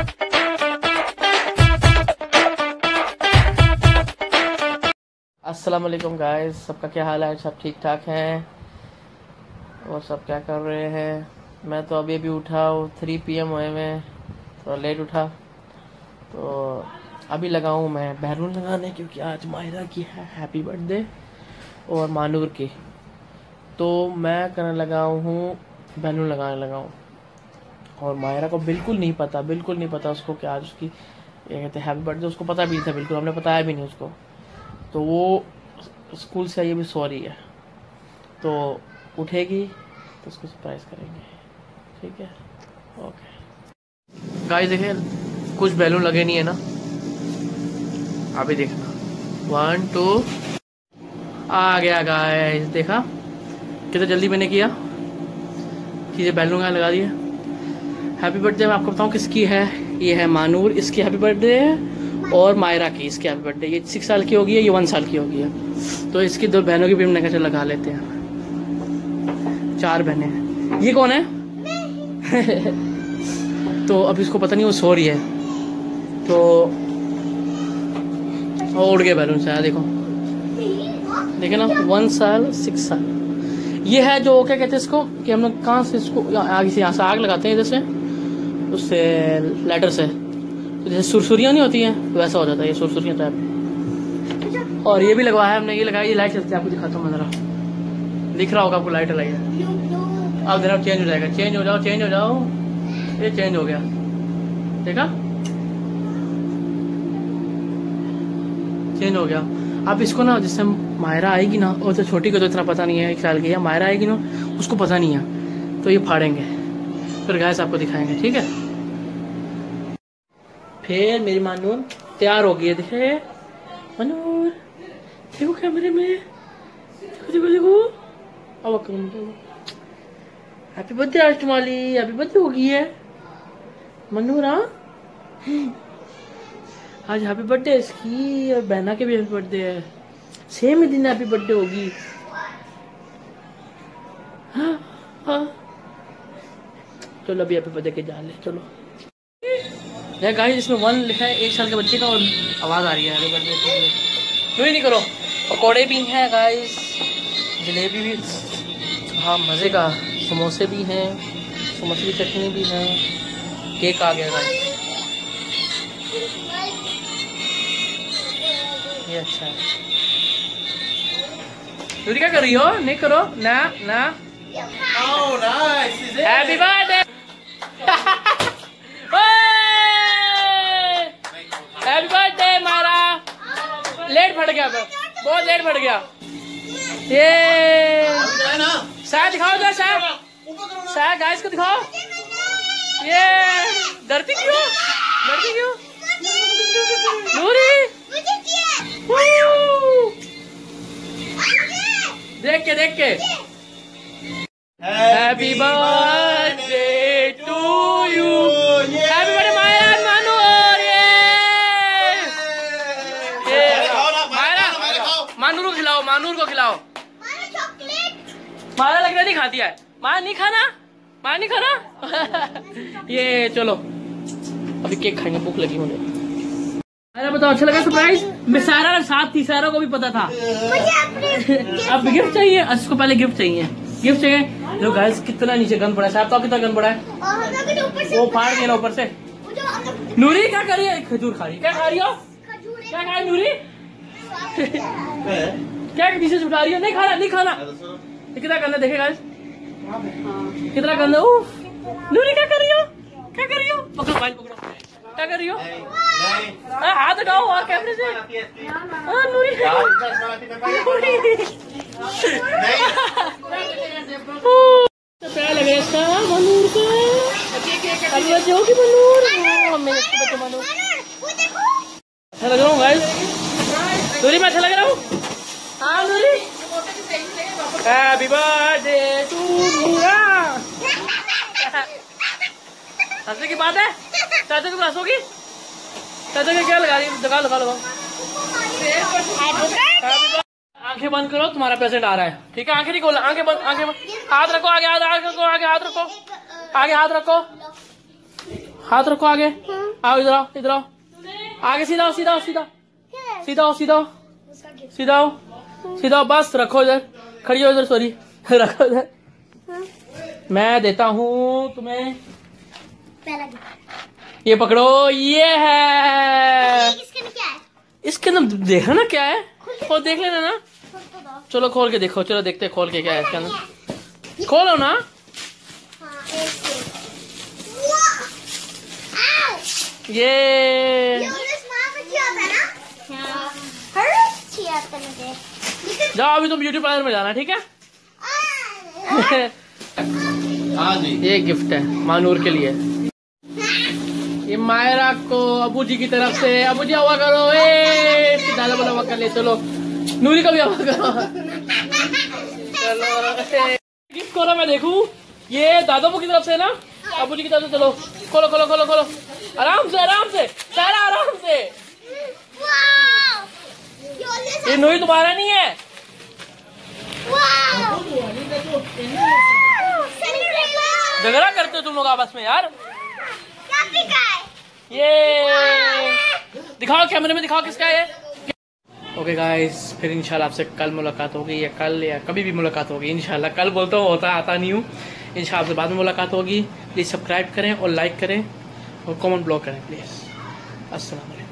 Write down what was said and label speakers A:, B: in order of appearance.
A: अस्सलाम वालेकुम गाइस, सबका क्या हाल है? सब ठीक ठाक हैं और सब क्या कर रहे हैं? मैं तो अभी उठा हूँ, 3 PM हुए मैं, थोड़ा लेट उठा तो अभी लगा हूँ मैं बैलून लगाने, क्योंकि आज माहिरा की है हैप्पी बर्थडे और मानूर की, तो मैं करने लगा हूँ बैलून लगाने लगा हूँ। और माहिरा को बिल्कुल नहीं पता उसको कि आज उसकी ये कहते हैं हैप्पी बर्थडे, उसको पता भी नहीं था बिल्कुल, हमने बताया भी नहीं उसको। तो वो स्कूल से आई भी सो रही है, तो उठेगी तो उसको सरप्राइज करेंगे, ठीक है? ओके गाइस, देखिए कुछ बैलून लगे नहीं है ना, अभी देखना 1 2 आ गया गाइस, देखा कितना जल्दी मैंने किया, चीज़ें बैलून लगा दिए। हैप्पी बर्थडे मैं आपको बताऊँ किसकी है, ये है मानूर, इसकी हैप्पी बर्थडे है, और मायरा की इसकी हैप्पी बर्थडे। ये 6 साल की होगी है, ये 1 साल की होगी है, तो इसकी 2 बहनों की भी हमने कैसे लगा लेते हैं, 4 बहनें हैं। ये कौन है? तो अब इसको पता नहीं, वो सो रही है, तो उड़ गए बैलून से, देखो देखे ना, 1 साल 6 साल। ये है जो क्या कहते हैं इसको, कि हम लोग कहाँ से इसको आगे से, यहाँ से आग लगाते हैं, इधर से उससे लाइटर से, तो जैसे सुरसुरियाँ नहीं होती हैं वैसा हो जाता है ये सुरसुरियाँ टाइप। और ये भी लगवाया है हमने, ये लगाया, ये लाइट चलती है, आपको दिखाता हूँ मैं जरा, दिख रहा होगा आपको लाइट लगी है। अब जरा चेंज हो जाएगा, चेंज हो जाओ, ये चेंज हो गया, देखा चेंज हो गया। अब इसको ना जिससे मायरा आएगी ना, और तो छोटी को तो इतना पता नहीं है, 1 साल की है, मायरा आएगी ना उसको पता नहीं है, तो ये फाड़ेंगे, फिर गैस आपको दिखाएंगे, ठीक है? फिर मेरी मानूर तैयार हो गई है, देखे मानूर, देखो कैमरे में, देखो अब हैप्पी बर्थडे आज तुम्हारी, हैप्पी बर्थडे हो गई है मानूर। हाँ आज हैप्पी बर्थडे इसकी, और बहना के भी हैप्पी बर्थडे है, सेम ही दिन हैप्पी बर्थडे होगी। हाँ हाँ चलो अभी हैप्पी बर्थडे के जा ले, चलो। गाइस इसमें 1 लिखा है, 1 साल के बच्चे का, और आवाज़ आ रही है हैप्पी बर्थडे, क्यों ही नहीं करो। पकौड़े भी हैं गाइस, जलेबी भी, हाँ मज़े का, समोसे भी हैं, समोसे की चटनी भी है, केक आ गया गाइस, ये अच्छा है। तुम क्या कर रही हो? नहीं करो ना ना। हैप्पी बर्थडे, हैप्पी बर्थडे मारा, लेट फट गया, बहुत लेट फट गया। ये शायद दिखाओ तो, शायद गाइस को दिखाओ, ये डरती क्यों नूरी, देख के happy birthday to you, happy birthday Myra Manoor, Manoor को खिलाओ, मायरा लग रहा नहीं खाती है, मायरा नहीं खाना ये चलो अभी केक खाएंगे, भूख लगी मुझे। अरे बताओ अच्छा लगा सरप्राइज? मैं सारा साथ थी, सारा को भी पता था। अब गिफ्ट चाहिए, इसको पहले गिफ्ट चाहिए। लो गाइस कितना नीचे गंद पड़ा है, साहब तो कितना गंद पड़ा है, वो फाड़ दिया ना ऊपर से। नूरी क्या कर रही है? खजूर खा रही, क्या खा रही हो? क्या खा रही नूरी? क्या नीचे से उठा रही हो? नहीं खाना। कितना गंदा देखे गाइस, कितना गंदा। नूरी क्या कर रही हो? पकड़ो भाई, पकड़ो, क्या कर रही हो? हाथ हटाओ और कैमरे से। नूरी प्यार लगे इसका मनूर को, अभी बच्चे होगी मनूर, अच्छा लग रहा हूँ गाइस, नूरी मैं अच्छा लग रहा हूँ। हाँ नूरी, हैप्पी बर्थडे टू नूरा। हंसने की बात है, चाचा तुम हंसोगी? चाचा क्या लगा रही? लगा आंखें बंद करो, तुम्हारा प्रेजेंट आ रहा है, ठीक है? आंखें नहीं खोलना, आंखें बंद, हाथ रखो आगे, हाथ रखो, आगे हाथ रखो, हाथ रखो आगे, आओ इधर आओ, इधर आओ, आगे सीधा आओ, सीधा आओ, सीधा सीधा आओ, सीधा आओ, सीधा आओ, सीधा आओ, बस रखो इधर, खड़ी हो इधर, सॉरी रखो इधर। मैं देता हूँ तुम्हें, ये पकड़ो, ये है। इसके अंदर देखना ना क्या है, खोल देख लेना ना। चलो खोल के देखो, चलो देखते खोल के क्या है इसके अंदर। खोलो ना। ये जाओ अभी तुम ब्यूटी पार्लर में जाना, ठीक है।
B: हाँ जी,
A: ये गिफ्ट है मानूर के लिए। ये मायरा को अबू जी की तरफ से, अबू जी हवा करो, दादा बोला हवा कर ले। चलो नूरी का भी हवा करो। चलो गिफ्ट खोलो, मैं देखूं। ये दादाबू की तरफ से ना, अबू जी की तरफ से। चलो खोलो खोलो खोलो खोलो, आराम से आराम से सारा, आराम से। ये नूरी तुम्हारा नहीं है। झगड़ा करते हो तुम लोग आपस में यार। ये दिखाओ कैमरे में, दिखाओ किसका है। ओके गाइस, फिर इंशाल्लाह आपसे कल मुलाकात होगी, या कल या कभी भी मुलाकात होगी इंशाल्लाह। कल बोलता हूँ, होता आता नहीं हूँ। इंशाल्लाह आपसे बाद में मुलाकात होगी। प्लीज़ सब्सक्राइब करें और लाइक करें और कमेंट ब्लॉक करें प्लीज़। अस्सलाम वालेकुम।